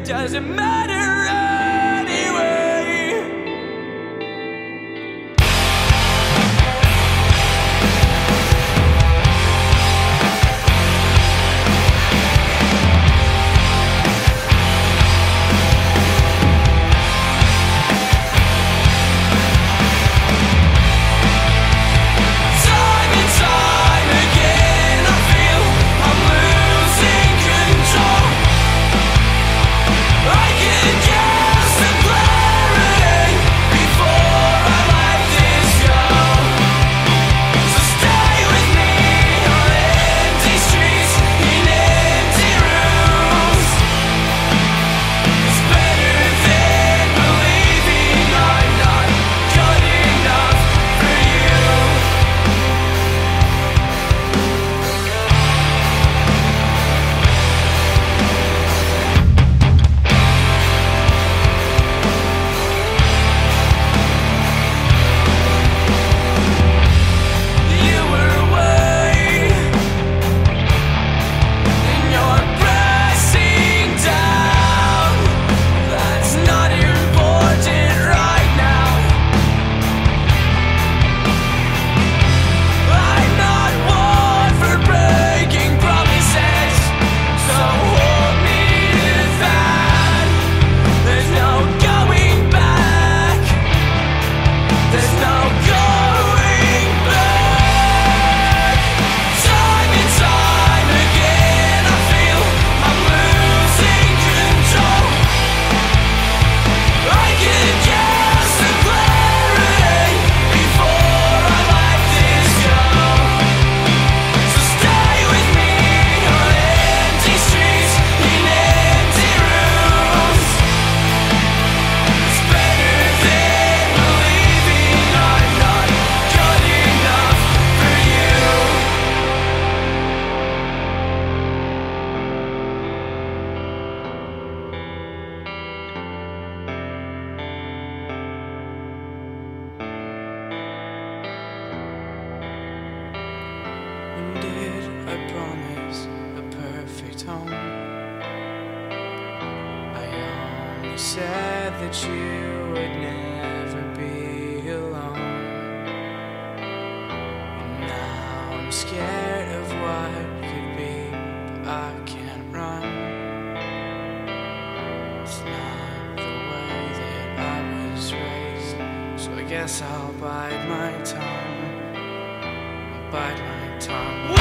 doesn't matter anyway. I promise a perfect home. I only said that you would never be alone. And now I'm scared of what could be, but I can't run. It's not the way that I was raised, so I guess I'll bide my time. I'll bide my time.